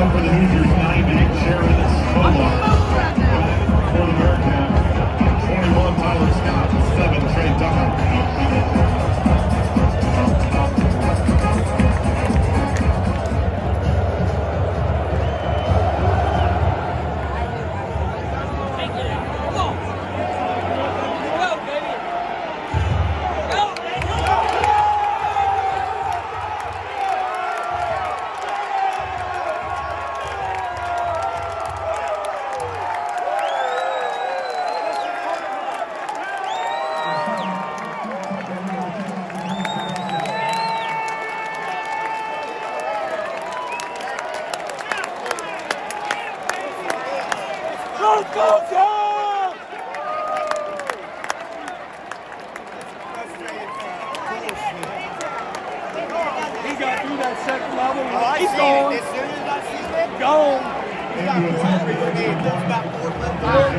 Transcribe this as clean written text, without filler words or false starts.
for the Hoosiers, 9 Nick Sharon Smolar. For the Bearcats, 21 Tyler Scott, 7 Trey Tucker. He got through that second level. He's gone. As soon as I see it, Gone. he got 4 games. That's about 4 months.